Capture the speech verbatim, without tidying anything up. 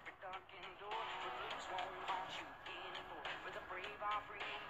every darkened door. The blues won't haunt you anymore. For the brave are free.